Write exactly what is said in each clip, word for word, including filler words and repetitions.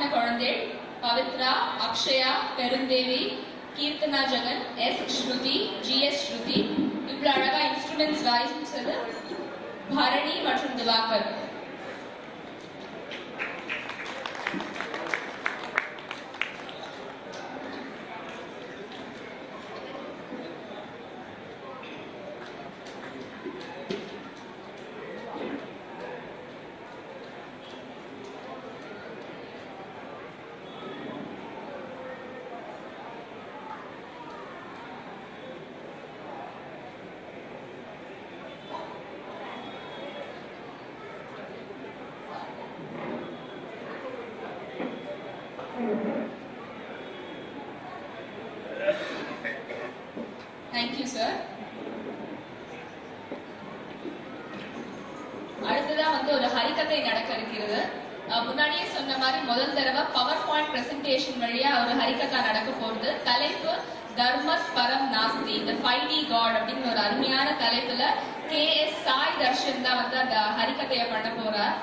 பண்ண குழந்தை Pavithra, Akshaya, Perundevi, Keerthana Jagan, S Shruti, G S Shruti. இவ்வளவு அழகா இன்ஸ்ட்ருமெண்ட்ஸ் வாசிச்சது பரணி மற்றும் திவாகர். Thank you, sir. அடுத்ததா வந்து ஒரு ஹரிகதை நடக்க இருக்கிறது. முன்னாடியே சொன்ன மாதிரி முதல் தடவை பவர் பாயிண்ட் பிரசன்டேஷன் வழியா ஒரு ஹரிகதா நடக்க போகுது. தலைப்பு தர்மத் பரம் நாஸ்தி, தி ஃபைவ் டி காட் அப்படின்னு ஒரு அருமையான தலைப்புல கே எஸ் சாய் தர்ஷன் தான் வந்து அந்த ஹரிகதையை பண்ண போறார்.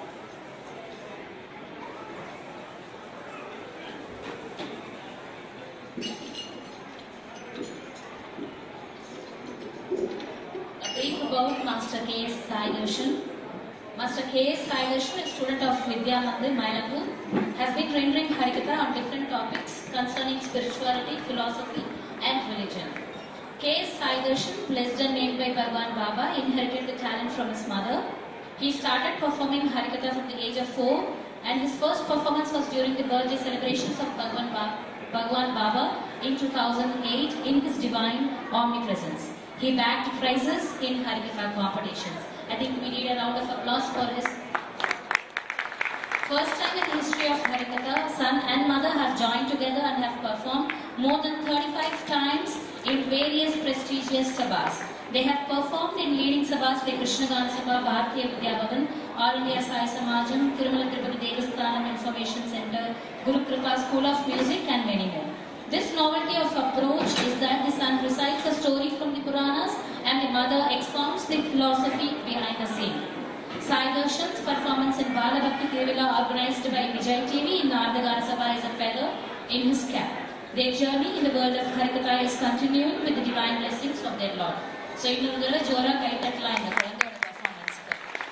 About Master K S Sai Darshan. Master K S Sai Darshan, a student of Vidya Mandir, Mylapore, has been rendering Harikatha on different topics concerning spirituality, philosophy and religion. K S Sai Darshan, blessed and named by Bhagwan Baba, inherited the talent from his mother. He started performing Harikatha from the age of four, and his first performance was during the birthday celebrations of Bhagwan, ba Bhagwan Baba in two thousand eight in his divine omnipresence. He bagged prizes in Harikatha competitions. I think we need a round of applause for his first time in the history of Harikatha. Son and mother have joined together and have performed more than thirty-five times in various prestigious sabhas. They have performed in leading sabhas like Krishna Gana Sabha, Bharatiya Vidya Bhavan, All India Sai Samajam, Tirumala Tirupati Devasthanam Information Center, Guru Kripa School of Music and many more. This novelty of approach is that the son recites a story from the Puranas and the mother expounds the philosophy behind the scene. Sai Darshan's performance in Bala Bhakti Kevila organized by Vijay T V in the Ardhagana Sabha is a feather in his cap. Their journey in the world of Harikatha is continuing with the divine blessings of their Lord. So, இன்னொரு ஜோரா கை தட்டலாம் இந்த குழந்தையோட பெர்ஃபார்மன்ஸ்க்கு.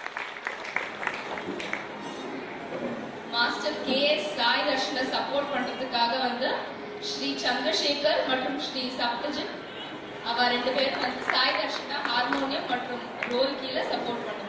Master K S Sai தர்ஷனை support பண்றதுக்காக வந்து ஸ்ரீ சந்திரசேகர் மற்றும் ஸ்ரீ சப்தஜித் அவ ரெண்டு பேரும் வந்து சாய் தர்ஷனா ஹார்மோனியம் மற்றும் ரோல் கீழே சப்போர்ட் பண்ணுவாங்க.